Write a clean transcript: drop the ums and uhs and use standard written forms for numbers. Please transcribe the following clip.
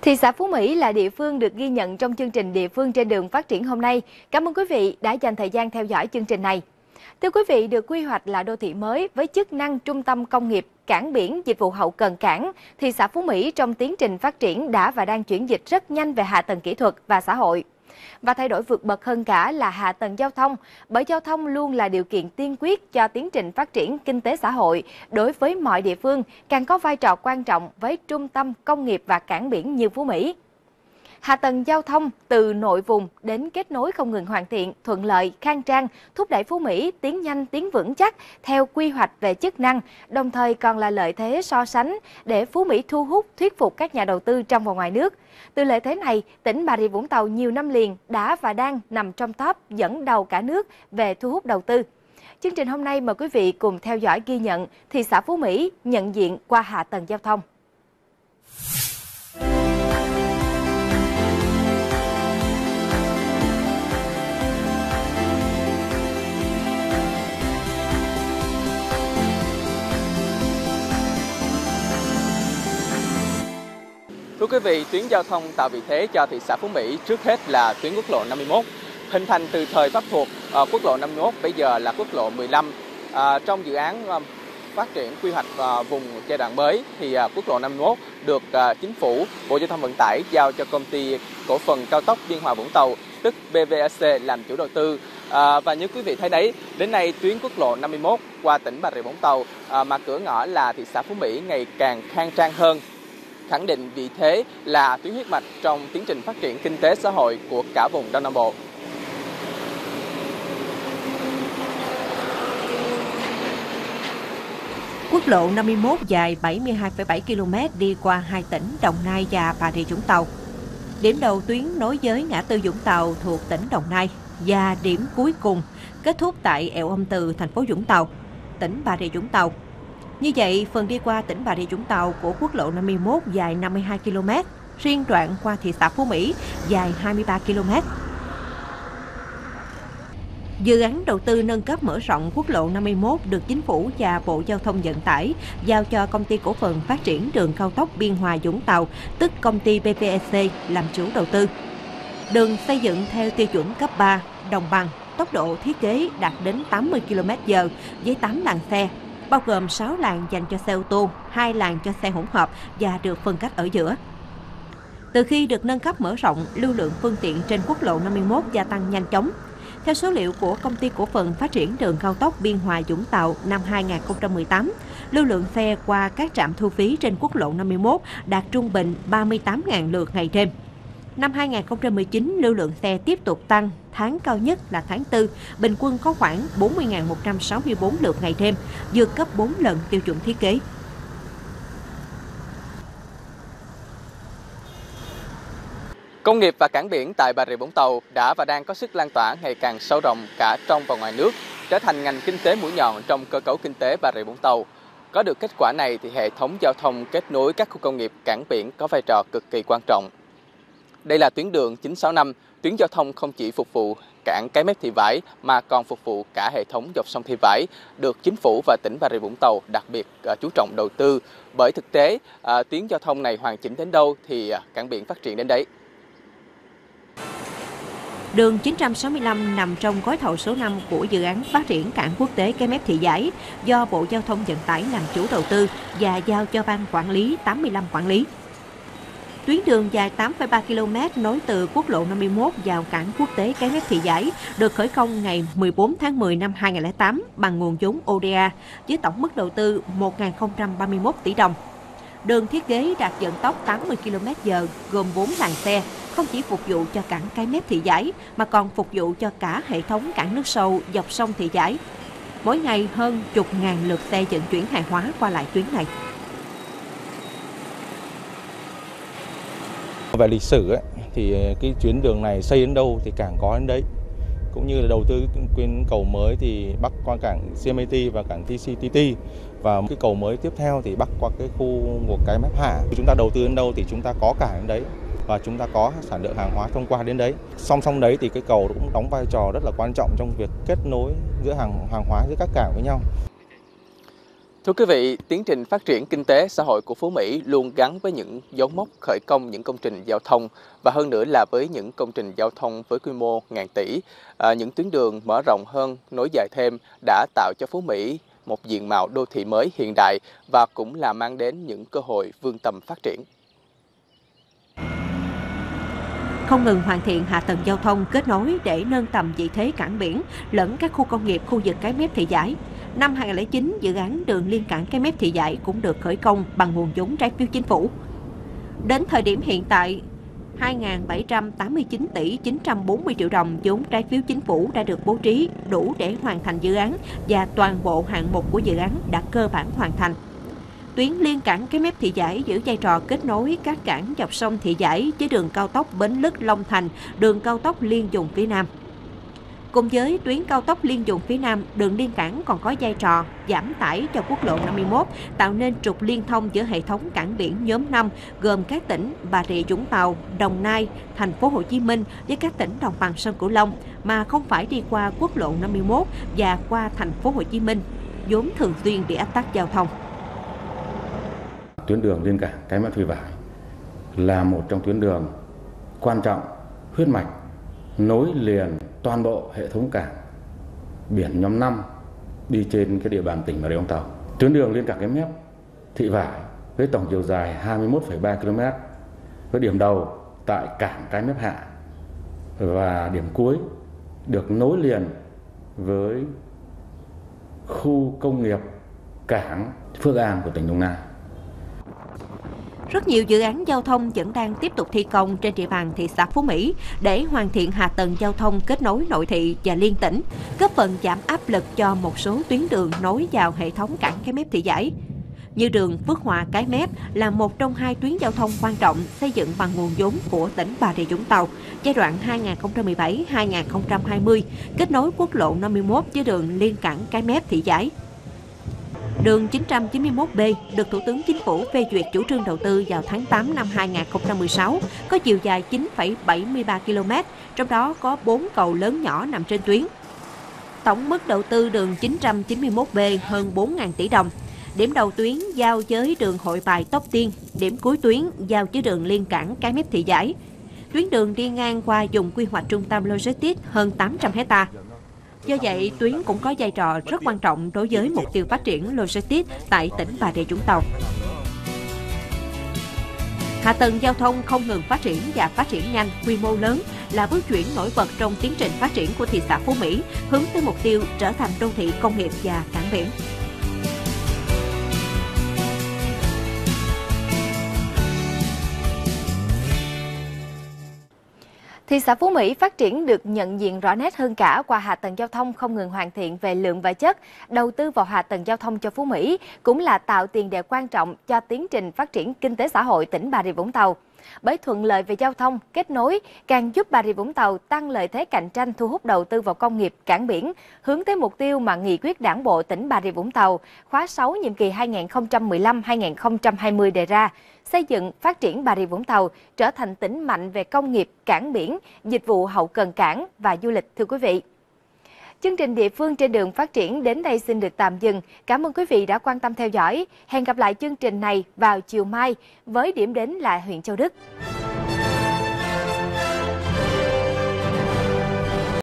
Thị xã Phú Mỹ là địa phương được ghi nhận trong chương trình Địa phương trên đường phát triển hôm nay. Cảm ơn quý vị đã dành thời gian theo dõi chương trình này. Thưa quý vị, được quy hoạch là đô thị mới với chức năng trung tâm công nghiệp, cảng biển, dịch vụ hậu cần cảng, thị xã Phú Mỹ trong tiến trình phát triển đã và đang chuyển dịch rất nhanh về hạ tầng kỹ thuật và xã hội. Và thay đổi vượt bậc hơn cả là hạ tầng giao thông, bởi giao thông luôn là điều kiện tiên quyết cho tiến trình phát triển kinh tế xã hội. Đối với mọi địa phương, càng có vai trò quan trọng với trung tâm công nghiệp và cảng biển như Phú Mỹ. Hạ tầng giao thông từ nội vùng đến kết nối không ngừng hoàn thiện, thuận lợi, khang trang, thúc đẩy Phú Mỹ tiến nhanh, tiến vững chắc theo quy hoạch về chức năng, đồng thời còn là lợi thế so sánh để Phú Mỹ thu hút, thuyết phục các nhà đầu tư trong và ngoài nước. Từ lợi thế này, tỉnh Bà Rịa Vũng Tàu nhiều năm liền đã và đang nằm trong top dẫn đầu cả nước về thu hút đầu tư. Chương trình hôm nay mời quý vị cùng theo dõi ghi nhận thị xã Phú Mỹ nhận diện qua hạ tầng giao thông. Thưa quý vị, tuyến giao thông tạo vị thế cho thị xã Phú Mỹ trước hết là tuyến quốc lộ 51. Hình thành từ thời Pháp thuộc, quốc lộ 51 bây giờ là quốc lộ 15. Trong dự án phát triển quy hoạch vùng giai đoạn mới thì quốc lộ 51 được Chính phủ, Bộ Giao thông Vận tải giao cho công ty cổ phần cao tốc Biên Hòa Vũng Tàu, tức BVAC làm chủ đầu tư. Và như quý vị thấy đấy, đến nay tuyến quốc lộ 51 qua tỉnh Bà Rịa Vũng Tàu mà cửa ngõ là thị xã Phú Mỹ ngày càng khang trang hơn, khẳng định vị thế là tuyến huyết mạch trong tiến trình phát triển kinh tế xã hội của cả vùng Đông Nam Bộ. Quốc lộ 51 dài 72,7 km đi qua hai tỉnh Đồng Nai và Bà Rịa Vũng Tàu. Điểm đầu tuyến nối với ngã tư Vũng Tàu thuộc tỉnh Đồng Nai và điểm cuối cùng kết thúc tại eo Âm Từ, thành phố Vũng Tàu, tỉnh Bà Rịa Vũng Tàu. Như vậy, phần đi qua tỉnh Bà Rịa Vũng Tàu của quốc lộ 51 dài 52 km, riêng đoạn qua thị xã Phú Mỹ dài 23 km. Dự án đầu tư nâng cấp mở rộng quốc lộ 51 được Chính phủ và Bộ Giao thông Vận tải giao cho Công ty Cổ phần Phát triển Đường Cao tốc Biên Hòa Vũng Tàu, tức công ty BVAC, làm chủ đầu tư. Đường xây dựng theo tiêu chuẩn cấp 3, đồng bằng, tốc độ thiết kế đạt đến 80 km/h với 8 làn xe, bao gồm 6 làn dành cho xe ô tô, 2 làn cho xe hỗn hợp và được phân cách ở giữa. Từ khi được nâng cấp mở rộng, lưu lượng phương tiện trên quốc lộ 51 gia tăng nhanh chóng. Theo số liệu của Công ty Cổ phần Phát triển Đường Cao tốc Biên Hòa Vũng Tàu năm 2018, lưu lượng xe qua các trạm thu phí trên quốc lộ 51 đạt trung bình 38.000 lượt ngày đêm. Năm 2019, lưu lượng xe tiếp tục tăng, tháng cao nhất là tháng 4, bình quân có khoảng 40.164 lượt ngày đêm, vượt gấp 4 lần tiêu chuẩn thiết kế. Công nghiệp và cảng biển tại Bà Rịa Vũng Tàu đã và đang có sức lan tỏa ngày càng sâu rộng cả trong và ngoài nước, trở thành ngành kinh tế mũi nhọn trong cơ cấu kinh tế Bà Rịa Vũng Tàu. Có được kết quả này thì hệ thống giao thông kết nối các khu công nghiệp, cảng biển có vai trò cực kỳ quan trọng. Đây là tuyến đường 965, tuyến giao thông không chỉ phục vụ cảng Cái Mép Thị Vải mà còn phục vụ cả hệ thống dọc sông Thị Vải, được Chính phủ và tỉnh Bà Rịa Vũng Tàu đặc biệt chú trọng đầu tư. Bởi thực tế, tuyến giao thông này hoàn chỉnh đến đâu thì cảng biển phát triển đến đấy. Đường 965 nằm trong gói thầu số 5 của dự án phát triển cảng quốc tế Cái Mép Thị Vải do Bộ Giao thông Vận tải làm chủ đầu tư và giao cho Ban Quản lý 85 quản lý. Tuyến đường dài 8,3 km nối từ quốc lộ 51 vào cảng quốc tế Cái Mép Thị Vải được khởi công ngày 14 tháng 10 năm 2008 bằng nguồn vốn ODA với tổng mức đầu tư 1.031 tỷ đồng. Đường thiết kế đạt vận tốc 80 km/h gồm 4 làn xe, không chỉ phục vụ cho cảng Cái Mép Thị Vải mà còn phục vụ cho cả hệ thống cảng nước sâu dọc sông Thị Vải. Mỗi ngày hơn chục ngàn lượt xe vận chuyển hàng hóa qua lại tuyến này. Về lịch sử thì cái tuyến đường này xây đến đâu thì cảng có đến đấy. Cũng như là đầu tư tuyến cầu mới thì bắc qua cảng CMT và cảng TCTT, và cái cầu mới tiếp theo thì bắc qua cái khu của Cái Mép Hạ. Chúng ta đầu tư đến đâu thì chúng ta có cảng đến đấy và chúng ta có sản lượng hàng hóa thông qua đến đấy. Song song đấy thì cái cầu cũng đóng vai trò rất là quan trọng trong việc kết nối giữa hàng hóa giữa các cảng với nhau. Thưa quý vị, tiến trình phát triển kinh tế xã hội của Phú Mỹ luôn gắn với những dấu mốc khởi công những công trình giao thông và hơn nữa là với những công trình giao thông với quy mô ngàn tỷ. Những tuyến đường mở rộng hơn, nối dài thêm đã tạo cho Phú Mỹ một diện mạo đô thị mới hiện đại và cũng là mang đến những cơ hội vươn tầm phát triển. Không ngừng hoàn thiện hạ tầng giao thông kết nối để nâng tầm vị thế cảng biển lẫn các khu công nghiệp khu vực Cái Mép Thị Vải. Năm 2009, dự án đường liên cảng Cái Mép Thị Vải cũng được khởi công bằng nguồn vốn trái phiếu chính phủ. Đến thời điểm hiện tại, 2.789 tỷ 940 triệu đồng vốn trái phiếu chính phủ đã được bố trí đủ để hoàn thành dự án và toàn bộ hạng mục của dự án đã cơ bản hoàn thành. Tuyến liên cảng Cái Mép Thị Vải giữ vai trò kết nối các cảng dọc sông Thị Vải với đường cao tốc Bến Lức - Long Thành, đường cao tốc liên vùng phía Nam. Cùng với tuyến cao tốc liên vùng phía Nam, đường liên cảng còn có vai trò giảm tải cho quốc lộ 51, tạo nên trục liên thông giữa hệ thống cảng biển nhóm 5 gồm các tỉnh Bà Rịa Vũng Tàu, Đồng Nai, Thành phố Hồ Chí Minh với các tỉnh đồng bằng sông Cửu Long mà không phải đi qua quốc lộ 51 và qua Thành phố Hồ Chí Minh, vốn thường xuyên bị ách tắc giao thông. Tuyến đường liên cảng Cái Mép Thị Vải là một trong tuyến đường quan trọng, huyết mạch, nối liền toàn bộ hệ thống cảng biển nhóm 5 đi trên cái địa bàn tỉnh Bà Rịa Vũng Tàu. Tuyến đường liên cảng Cái Mép Thị Vải với tổng chiều dài 21,3 km, với điểm đầu tại cảng Cái Mép Hạ và điểm cuối được nối liền với khu công nghiệp cảng Phước An của tỉnh Đồng Nai. Rất nhiều dự án giao thông vẫn đang tiếp tục thi công trên địa bàn thị xã Phú Mỹ để hoàn thiện hạ tầng giao thông kết nối nội thị và liên tỉnh, góp phần giảm áp lực cho một số tuyến đường nối vào hệ thống cảng Cái Mép Thị Vải. Như đường Phước Hòa - Cái Mép là một trong hai tuyến giao thông quan trọng xây dựng bằng nguồn vốn của tỉnh Bà Rịa Vũng Tàu giai đoạn 2017-2020, kết nối quốc lộ 51 với đường liên cảng Cái Mép Thị Vải. Đường 991B được Thủ tướng Chính phủ phê duyệt chủ trương đầu tư vào tháng 8 năm 2016, có chiều dài 9,73 km, trong đó có 4 cầu lớn nhỏ nằm trên tuyến. Tổng mức đầu tư đường 991B hơn 4.000 tỷ đồng. Điểm đầu tuyến giao với đường Hội Bài - Tóc Tiên, điểm cuối tuyến giao với đường liên cảng Cái Mép Thị Vải. Tuyến đường đi ngang qua vùng quy hoạch trung tâm logistics hơn 800 hectare. Do vậy, tuyến cũng có vai trò rất quan trọng đối với mục tiêu phát triển logistics tại tỉnh Bà Rịa Vũng Tàu. Hạ tầng giao thông không ngừng phát triển và phát triển nhanh, quy mô lớn là bước chuyển nổi bật trong tiến trình phát triển của thị xã Phú Mỹ, hướng tới mục tiêu trở thành đô thị công nghiệp và cảng biển. Thị xã Phú Mỹ phát triển được nhận diện rõ nét hơn cả qua hạ tầng giao thông không ngừng hoàn thiện về lượng và chất. Đầu tư vào hạ tầng giao thông cho Phú Mỹ cũng là tạo tiền đề quan trọng cho tiến trình phát triển kinh tế xã hội tỉnh Bà Rịa Vũng Tàu. Bởi thuận lợi về giao thông, kết nối càng giúp Bà Rịa Vũng Tàu tăng lợi thế cạnh tranh thu hút đầu tư vào công nghiệp, cảng biển, hướng tới mục tiêu mà Nghị quyết Đảng bộ tỉnh Bà Rịa Vũng Tàu khóa 6 nhiệm kỳ 2015-2020 đề ra, xây dựng phát triển Bà Rịa Vũng Tàu trở thành tỉnh mạnh về công nghiệp, cảng biển, dịch vụ hậu cần cảng và du lịch. Thưa quý vị, chương trình địa phương trên đường phát triển đến đây xin được tạm dừng. Cảm ơn quý vị đã quan tâm theo dõi. Hẹn gặp lại chương trình này vào chiều mai với điểm đến là huyện Châu Đức.